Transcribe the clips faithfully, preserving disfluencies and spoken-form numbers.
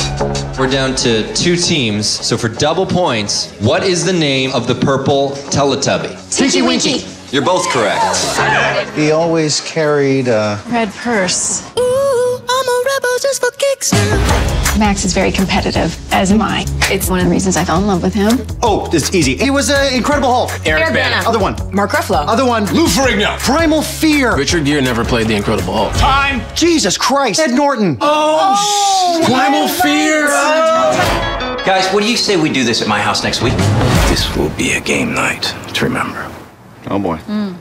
We're down to two teams, so for double points, what is the name of the purple Teletubby? Tinky Winky. You're both correct. He always carried a red purse. Ooh, I'm a rebel just for kicks now. Max is very competitive, as am I. It's one of the reasons I fell in love with him. Oh, it's easy. He was an Incredible Hulk. Eric, Eric Bana. Other one. Mark Ruffalo. Other one. Lou Ferrigno. Primal Fear. Richard Gere never played the Incredible Hulk. Time. Jesus Christ. Ed Norton. Oh, oh Primal Fear. Oh. Guys, what do you say we do this at my house next week? This will be a game night to remember. Oh boy. Mm.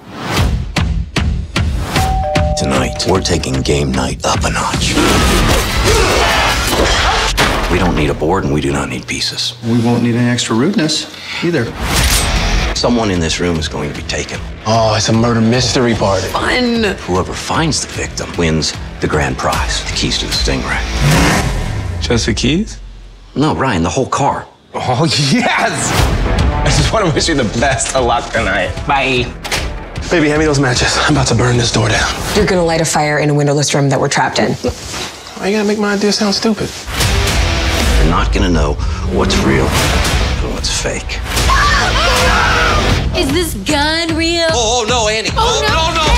Tonight, we're taking game night up a notch. We don't need a board and we do not need pieces. We won't need any extra rudeness either. Someone in this room is going to be taken. Oh, it's a murder mystery party. Fun! Whoever finds the victim wins the grand prize, the keys to the Stingray. Just the keys? No, Ryan, the whole car. Oh, yes! I just want to wish you the best of luck tonight. Bye. Baby, hand me those matches. I'm about to burn this door down. You're gonna light a fire in a windowless room that we're trapped in. Why you gotta make my idea sound stupid? You're not gonna know what's real and what's fake. Is this gun real? Oh, oh no, Annie. Oh, oh no, no,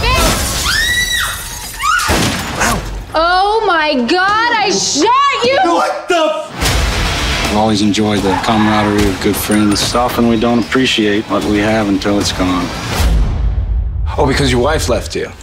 no, no. Oh my God, I shot you! What the? I've always enjoyed the camaraderie of good friends. Often we don't appreciate what we have until it's gone. Oh, because your wife left you.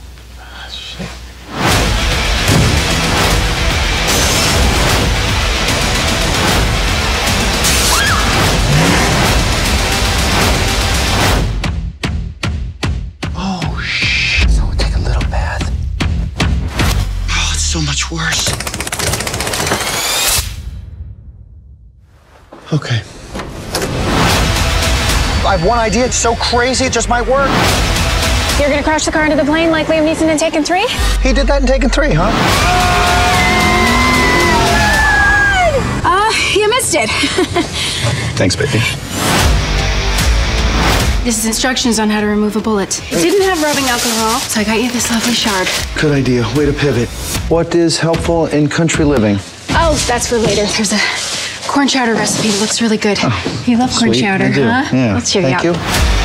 Oh, shh. So take a little bath. Oh, it's so much worse. Okay. I have one idea. It's so crazy, it just might work. You're gonna crash the car into the plane like Liam Neeson in Taken three? He did that in Taken three, huh? Uh, you missed it. Thanks, baby. This is instructions on how to remove a bullet. It didn't have rubbing alcohol, so I got you this lovely shard. Good idea. Way to pivot. What is helpful in country living? Oh, that's for later. There's a corn chowder recipe that looks really good. Oh, you love corn sweet. chowder, I do. huh? Yeah. Let's cheer Thank you you. out.